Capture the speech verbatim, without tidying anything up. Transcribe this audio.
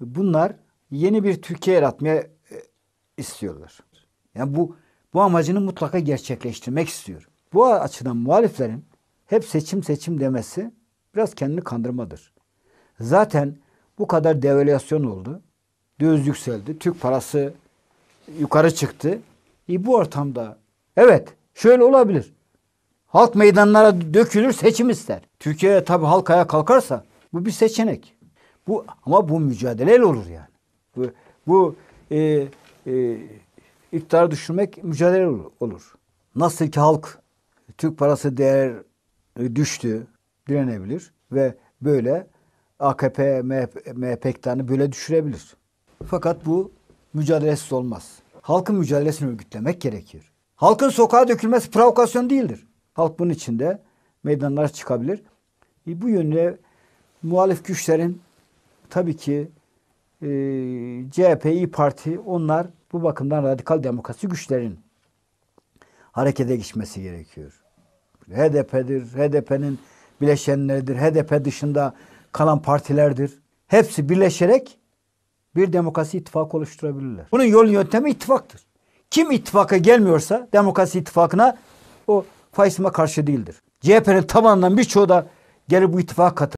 bunlar yeni bir Türkiye yaratmaya e, istiyorlar. Yani bu bu amacını mutlaka gerçekleştirmek istiyor. Bu açıdan muhaliflerin hep seçim seçim demesi biraz kendini kandırmadır. Zaten bu kadar devalüasyon oldu. Döviz yükseldi. Türk parası yukarı çıktı. E bu ortamda evet şöyle olabilir. Halk meydanlara dökülür, seçim ister. Türkiye'ye tabii halk ayağa kalkarsa bu bir seçenek. Bu ama bu mücadeleyle olur yani. Bu bu e, e, iktidarı düşürmek mücadele olur. Nasıl ki halk Türk parası değer düştü, direnebilir ve böyle A K P, M H P iktidarını böyle düşürebilir. Fakat bu mücadelesiz olmaz. Halkın mücadelesini örgütlemek gerekir. Halkın sokağa dökülmesi provokasyon değildir. Halk bunun içinde meydanlara çıkabilir. E bu yönde muhalif güçlerin tabii ki e, C H P, İYİ Parti onlar bu bakımdan radikal demokrasi güçlerin harekete geçmesi gerekiyor. H D P'dir, H D P'nin bileşenleridir, H D P dışında kalan partilerdir. Hepsi birleşerek bir demokrasi ittifakı oluşturabilirler. Bunun yol yöntemi ittifaktır. Kim ittifaka gelmiyorsa demokrasi ittifakına o faşizme karşı değildir. C H P'nin tabanından birçoğu da gelip bu ittifaka katılır.